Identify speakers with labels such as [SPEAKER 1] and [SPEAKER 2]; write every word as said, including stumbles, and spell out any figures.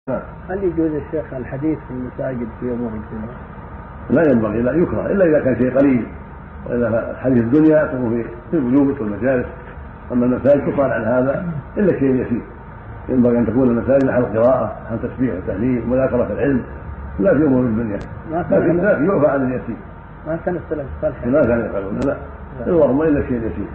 [SPEAKER 1] هل يجوز الشيخ الحديث في المساجد في امور الدنيا؟
[SPEAKER 2] لا ينبغي، لا يكره الا اذا كان شيء قليل، واذا حديث الدنيا يكون في البيوت والمجالس. اما المساجد تقال عن هذا الا شيء يسير. ينبغي ان تكون المساجد محل قراءه، محل تسبيح وتهليل ومذاكره العلم، لا في امور الدنيا، لكن لا يعفى عن اليسير.
[SPEAKER 1] ما كان السلف الصالح
[SPEAKER 2] ما كان يفعلون، لا اللهم الا شيء يسير.